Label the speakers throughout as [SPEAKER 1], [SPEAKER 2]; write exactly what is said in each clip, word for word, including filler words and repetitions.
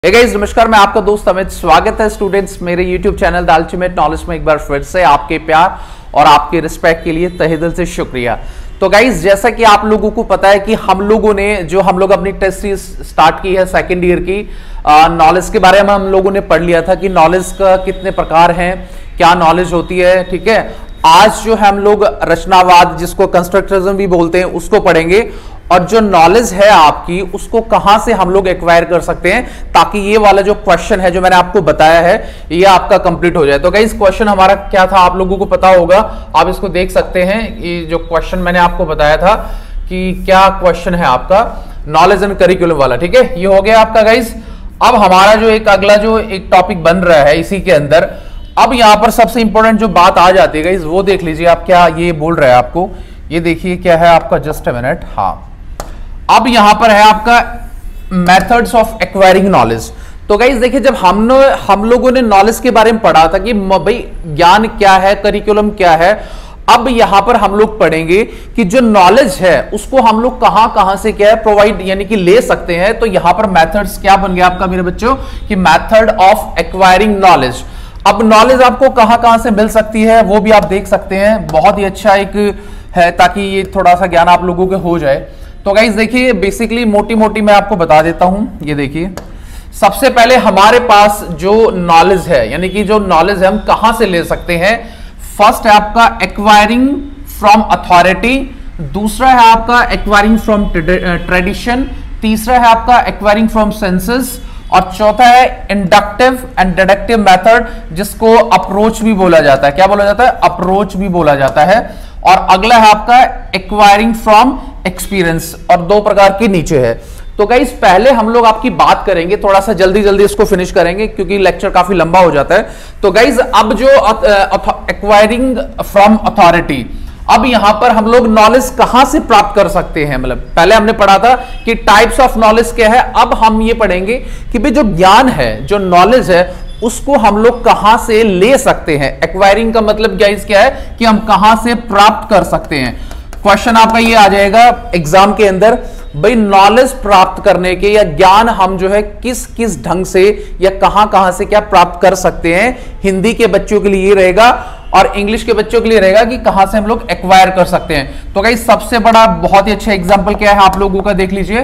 [SPEAKER 1] Hey guys नमस्कार, मैं आपका दोस्त अमित। स्वागत है स्टूडेंट्स मेरे YouTube channel the ultimate knowledge में। एक बार फिर से आपके प्यार और आपके रिस्पेक्ट के लिए तहे दिल से शुक्रिया। तो गाइस जैसा कि आप लोगों को पता है कि हम लोगों ने जो हम लोग अपनी टेस्ट सीरीज स्टार्ट की है सेकेंड ईयर की, नॉलेज के बारे में हम लोगों ने पढ़ लिया था कि नॉलेज का कितने प्रकार हैं, क्या नॉलेज होती है। ठीक है, आज जो है हम लोग रचनावाद, जिसको कंस्ट्रक्टिविज्म भी बोलते हैं, उसको पढ़ेंगे। और जो नॉलेज है आपकी, उसको कहां से हम लोग एक्वायर कर सकते हैं ताकि ये वाला जो क्वेश्चन है जो मैंने आपको बताया है ये आपका कंप्लीट हो जाए। तो गाइस क्वेश्चन हमारा क्या था आप लोगों को पता होगा, आप इसको देख सकते हैं। ये जो क्वेश्चन मैंने आपको बताया था कि क्या क्वेश्चन है आपका नॉलेज एंड करिकुलम वाला, ठीक है, ये हो गया आपका गाइस। अब हमारा जो एक अगला जो एक टॉपिक बन रहा है इसी के अंदर, अब यहां पर सबसे इंपॉर्टेंट जो बात आ जाती है गाइस वो देख लीजिए आप, क्या ये बोल रहा है आपको, ये देखिए क्या है आपका, जस्ट अ मिनट। हाँ, अब यहां पर है आपका मेथड्स ऑफ एक्वायरिंग नॉलेज। तो गाइस देखिए, जब हम हम लोगों ने नॉलेज के बारे में पढ़ा था कि भाई ज्ञान क्या है, करिकुलम क्या है, अब यहां पर हम लोग पढ़ेंगे कि जो नॉलेज है उसको हम लोग कहां कहां से क्या है प्रोवाइड यानी कि ले सकते हैं। तो यहां पर मेथड्स क्या बन गया आपका मेरे बच्चों कि मेथड ऑफ एक्वायरिंग नॉलेज। अब नॉलेज आपको कहां कहां से मिल सकती है वो भी आप देख सकते हैं, बहुत ही अच्छा एक है ताकि ये थोड़ा सा ज्ञान आप लोगों को हो जाए। तो गाइस देखिए, बेसिकली मोटी मोटी मैं आपको बता देता हूं। ये देखिए, सबसे पहले हमारे पास जो नॉलेज है यानी कि जो नॉलेज है हम कहां से ले सकते हैं। फर्स्ट है आपका एक्वायरिंग फ्रॉम अथॉरिटी, दूसरा है आपका एक्वायरिंग फ्रॉम ट्रेडिशन, तीसरा है आपका एक्वायरिंग फ्रॉम सेंसेस, और चौथा है इंडक्टिव एंड डिडक्टिव मेथड, जिसको अप्रोच भी बोला जाता है। क्या बोला जाता है? अप्रोच भी बोला जाता है। और अगला है आपका एक्वायरिंग फ्रॉम एक्सपीरियंस, और दो प्रकार के नीचे है। तो गाइस पहले हम लोग आपकी बात करेंगे, थोड़ा सा जल्दी जल्दी इसको फिनिश करेंगे क्योंकि लेक्चर काफी लंबा हो जाता है। तो गाइस अब जो एक्वायरिंग फ्रॉम अथॉरिटी, अब यहां पर हम लोग नॉलेज कहां से प्राप्त कर सकते हैं। मतलब पहले हमने पढ़ा था कि टाइप्स ऑफ नॉलेज क्या है, अब हम ये पढ़ेंगे कि भाई जो ज्ञान है, जो नॉलेज है, उसको हम लोग कहां से ले सकते हैं। एक्वायरिंग का मतलब गाइस क्या है कि हम कहां से प्राप्त कर सकते हैं। क्वेश्चन आपका ये आ जाएगा एग्जाम के अंदर, भाई नॉलेज प्राप्त करने के या ज्ञान हम जो है किस किस ढंग से या कहां कहां से क्या प्राप्त कर सकते हैं। हिंदी के बच्चों के लिए ये रहेगा और इंग्लिश के बच्चों के लिए रहेगा कि कहां से हम लोग एक्वायर कर सकते हैं। तो गाइस सबसे बड़ा बहुत ही अच्छा एग्जांपल क्या है आप लोगों का, देख लीजिए,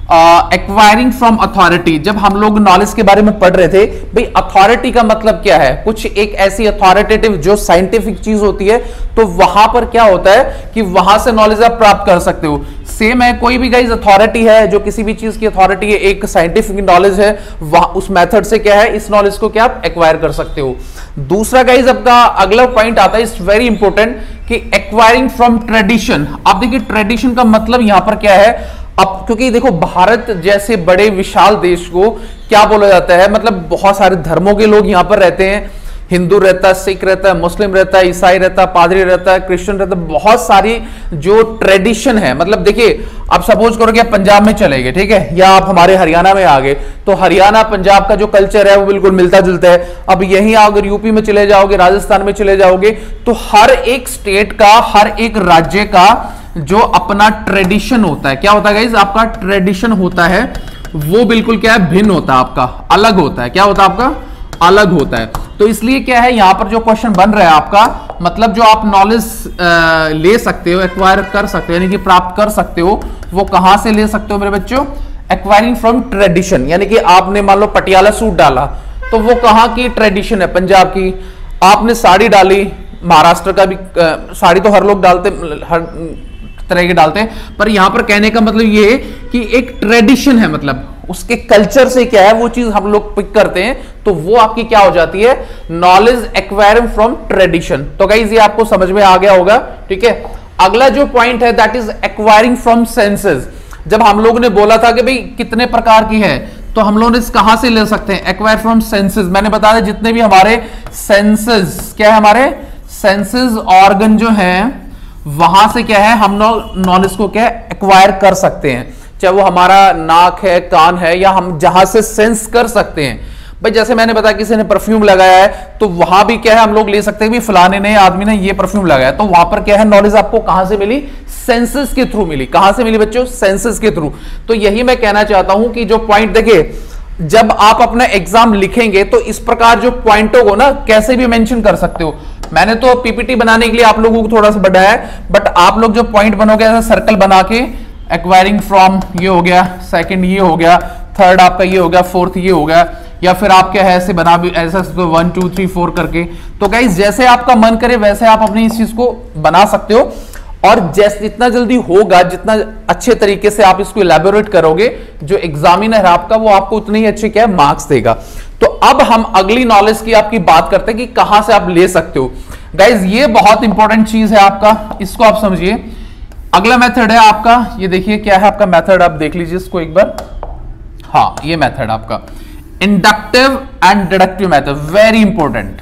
[SPEAKER 1] एक्वायरिंग फ्रॉम अथॉरिटी। जब हम लोग नॉलेज के बारे में पढ़ रहे थे, भाई अथॉरिटी का मतलब क्या है, कुछ एक ऐसी अथॉरिटेटिव जो साइंटिफिक चीज होती है, तो वहां पर क्या होता है कि वहां से नॉलेज आप प्राप्त कर सकते हो। सेम है, कोई भी गाइस अथॉरिटी है, जो किसी भी चीज की अथॉरिटी है, एक साइंटिफिक नॉलेज है, वहां उस मेथड से क्या है इस नॉलेज को क्या आप एक्वायर कर सकते हो। दूसरा गाइस आपका अगला पॉइंट आता है, इट्स वेरी इंपॉर्टेंट, कि एक्वायरिंग फ्रॉम ट्रेडिशन। आप देखिए ट्रेडिशन का मतलब यहां पर क्या है, अब क्योंकि देखो भारत जैसे बड़े विशाल देश को क्या बोला जाता है, मतलब बहुत सारे धर्मों के लोग यहां पर रहते हैं। हिंदू रहता है, सिख रहता है, मुस्लिम रहता है, ईसाई रहता है, पादरी रहता है, क्रिश्चियन रहता है, बहुत सारी जो ट्रेडिशन है। मतलब देखिए, आप सपोज करो कि आप पंजाब में चले गए, ठीक है, या आप हमारे हरियाणा में आ गए, तो हरियाणा पंजाब का जो कल्चर है वो बिल्कुल मिलता जुलता है। अब यहीं अगर यूपी में चले जाओगे, राजस्थान में चले जाओगे, तो हर एक स्टेट का, हर एक राज्य का जो अपना ट्रेडिशन होता है, क्या होता है गाइस, आपका ट्रेडिशन होता है वो बिल्कुल क्या है, भिन्न होता है, आपका अलग होता है। क्या होता है? आपका अलग होता है। तो इसलिए क्या है, यहां पर जो क्वेश्चन बन रहा है आपका, मतलब जो आप नॉलेज ले सकते हो, एक्वायर कर सकते हो, यानी कि प्राप्त कर सकते हो, वो कहां से ले सकते हो मेरे बच्चों? Acquiring from tradition. यानी कि आपने मान लो पटियाला सूट डाला, तो वो कहां की ट्रेडिशन है? पंजाब की। आपने साड़ी डाली, महाराष्ट्र का भी आ, साड़ी तो हर लोग डालते, हर तरह के डालते हैं, पर यहां पर कहने का मतलब ये है कि एक ट्रेडिशन है, मतलब उसके कल्चर से क्या है वो चीज हम लोग पिक करते हैं, तो वो आपकी क्या हो जाती है, नॉलेज एक्वायरिंग फ्रॉम ट्रेडिशन। तो गाइस ये आपको समझ में आ गया होगा, ठीक है। अगला जो पॉइंट है that is acquiring from senses. जब हम लोगों ने बोला था कि भाई कितने प्रकार की है, तो हम लोग इस कहां से ले सकते हैं, एक्वायर फ्रॉम सेंसेस। मैंने बताया जितने भी हमारे सेंसेस, क्या है, हमारे सेंसेस ऑर्गन जो हैं, वहां से क्या है हम नॉलेज को क्या एक्वायर कर सकते हैं, चाहे वो हमारा नाक है, कान है, या हम जहां से सेंस कर सकते हैं। भाई जैसे मैंने बताया किसी ने परफ्यूम लगाया है, तो वहां भी क्या है हम लोग ले सकते हैं कि फलाने ने आदमी ने ये परफ्यूम लगाया, तो वहां पर क्या है नॉलेज आपको कहां से मिली, सेंसेस के थ्रू मिली। कहां से मिली बच्चों? सेंसेस के थ्रू। तो यही मैं कहना चाहता हूं कि जो पॉइंट देखिए, जब आप अपना एग्जाम लिखेंगे तो इस प्रकार जो पॉइंटों को ना कैसे भी मेंशन कर सकते हो। मैंने तो पीपीटी बनाने के लिए आप लोगों को थोड़ा सा बढ़ाया है, बट आप लोग जो पॉइंट बनोगे ऐसा सर्कल बना के, एक्वायरिंग फ्रॉम ये हो गया, सेकंड ये हो गया, थर्ड आपका ये हो गया, फोर्थ ये हो गया, या फिर आप क्या है ऐसे बना भी ऐसा वन टू थ्री फोर करके। तो गाइस जैसे आपका मन करे वैसे आप अपनी इस चीज को बना सकते हो, और जैसे जितना जल्दी होगा, जितना अच्छे तरीके से आप इसको इलैबोरेट करोगे, जो एग्जामिनर है आपका वो आपको उतने ही अच्छे क्या है मार्क्स देगा। तो अब हम अगली नॉलेज की आपकी बात करते हैं कि कहां से आप ले सकते हो। गाइज ये बहुत इंपॉर्टेंट चीज है आपका, इसको आप समझिए। अगला मेथड है आपका, ये देखिए क्या है आपका मेथड, आप देख लीजिए इसको एक बार। हाँ, ये मेथड आपका inductive and deductive method, very important.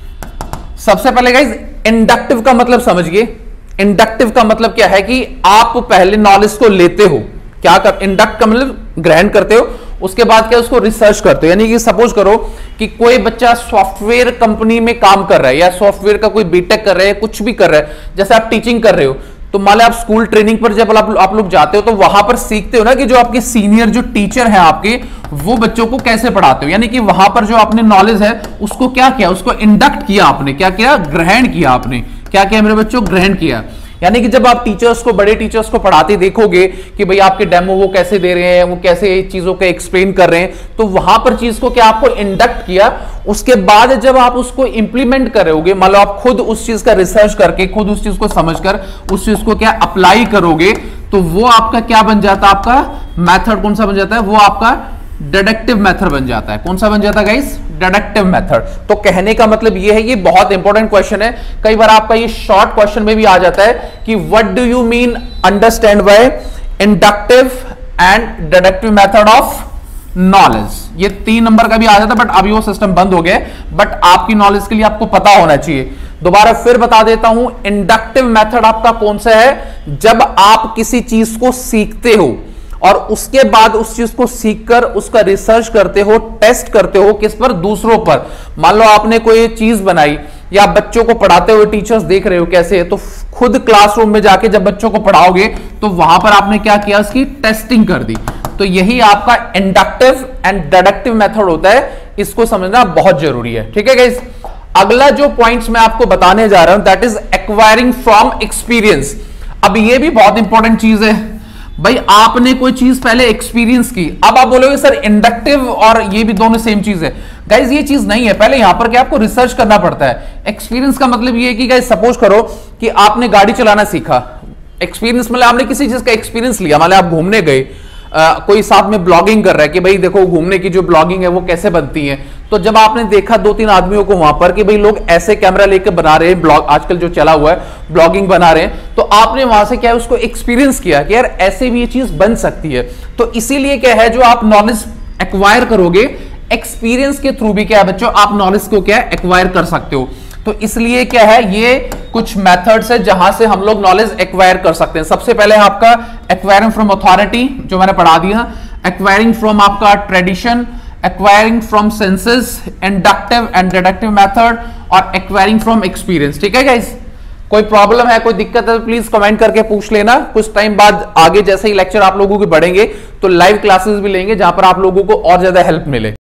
[SPEAKER 1] सबसे पहले गाइज इंडक्टिव का मतलब समझिए। इंडक्टिव का मतलब क्या है कि आप पहले नॉलेज को लेते हो, क्या कर, इंडक्ट का मतलब ग्रहण करते हो, उसके बाद क्या उसको रिसर्च करते हो। यानी कि सपोज करो कि कोई बच्चा सॉफ्टवेयर कंपनी में काम कर रहा है, या सॉफ्टवेयर का कोई बीटेक कर रहा है, कुछ भी कर रहा है, जैसे आप टीचिंग कर रहे हो, तो मान लो आप स्कूल ट्रेनिंग पर जब आप, आप लोग जाते हो तो वहां पर सीखते हो ना कि जो आपके सीनियर जो टीचर हैं आपके, वो बच्चों को कैसे पढ़ाते हो। यानी कि वहां पर जो आपने नॉलेज है उसको क्या किया, उसको इंडक्ट किया आपने, क्या किया, ग्रहण किया आपने। क्या किया मेरे बच्चों, ग्रहण किया। यानी कि जब आप टीचर्स को, बड़े टीचर्स को पढ़ाते देखोगे कि भाई आपके डेमो वो कैसे दे रहे हैं, वो कैसे चीजों को एक्सप्लेन कर रहे हैं, तो वहां पर चीज को क्या आपको इंडक्ट किया। उसके बाद जब आप उसको इंप्लीमेंट करोगे, मान लो आप खुद उस चीज का रिसर्च करके, खुद उस चीज को समझकर उस चीज को क्या अप्लाई करोगे, तो वो आपका क्या बन जाता है, आपका मेथड कौन सा बन जाता है, वो आपका डिडक्टिव मेथड बन जाता है। कौन सा बन जाता है गाइस, डिडक्टिव मेथड। तो कहने का मतलब ये है, ये बहुत इंपॉर्टेंट क्वेश्चन है, कई बार आपका ये शॉर्ट क्वेश्चन में भी आ जाता है कि what do you mean understand by inductive and deductive method of knowledge. ये तीन नंबर का भी आ जाता है, बट अभी वो सिस्टम बंद हो गया, बट आपकी नॉलेज के लिए आपको पता होना चाहिए। दोबारा फिर बता देता हूं, इंडक्टिव मेथड आपका कौन सा है, जब आप किसी चीज को सीखते हो और उसके बाद उस चीज को सीखकर उसका रिसर्च करते हो, टेस्ट करते हो, किस पर, दूसरों पर। मान लो आपने कोई चीज बनाई, या बच्चों को पढ़ाते हुए टीचर्स देख रहे हो कैसे है, तो खुद क्लासरूम में जाके जब बच्चों को पढ़ाओगे तो वहां पर आपने क्या किया, उसकी टेस्टिंग कर दी। तो यही आपका इंडक्टिव एंड डिडक्टिव मेथड होता है, इसको समझना बहुत जरूरी है। ठीक है गाइस, अगला जो पॉइंट्स मैं आपको बताने जा रहा हूं that is acquiring from experience. अब ये भी बहुत इंपॉर्टेंट चीज है भाई, आपने कोई चीज पहले एक्सपीरियंस की, अब आप बोलोगे सर इंडक्टिव और ये भी दोनों सेम चीज है। गाइज ये चीज नहीं है, पहले यहां पर क्या आपको रिसर्च करना पड़ता है। एक्सपीरियंस का मतलब ये है कि गाइज सपोज करो कि आपने गाड़ी चलाना सीखा, एक्सपीरियंस मतलब आपने किसी चीज का एक्सपीरियंस लिया, मान लो आप घूमने गए, आ, कोई साथ में ब्लॉगिंग कर रहा है कि भाई देखो घूमने की जो ब्लॉगिंग है वो कैसे बनती है। तो जब आपने देखा दो तीन आदमियों को वहां पर कि भाई लोग ऐसे कैमरा लेकर बना रहे हैं, ब्लॉग आजकल जो चला हुआ है ब्लॉगिंग बना रहे हैं, तो आपने वहां से क्या है उसको एक्सपीरियंस किया कि यार ऐसे भी ये चीज बन सकती है। तो इसीलिए क्या है, जो आप नॉलेज एक्वायर करोगे एक्सपीरियंस के थ्रू भी क्या है बच्चों, आप नॉलेज को क्या एक्वायर कर सकते हो। तो इसलिए क्या है, ये कुछ मेथड्स है जहां से हम लोग नॉलेज एक्वायर कर सकते हैं। सबसे पहले आपका एक्वायरिंग फ्रॉम अथॉरिटी, जो मैंने पढ़ा दिया, एक्वायरिंग फ्रॉम आपका tradition, acquiring from senses, inductive and deductive method, और एक्वायरिंग फ्रॉम एक्सपीरियंस। ठीक है गाइस, कोई प्रॉब्लम है, कोई दिक्कत है तो प्लीज कमेंट करके पूछ लेना। कुछ टाइम बाद आगे जैसे ही लेक्चर आप लोगों के बढ़ेंगे तो लाइव क्लासेस भी लेंगे जहां पर आप लोगों को और ज्यादा हेल्प मिले।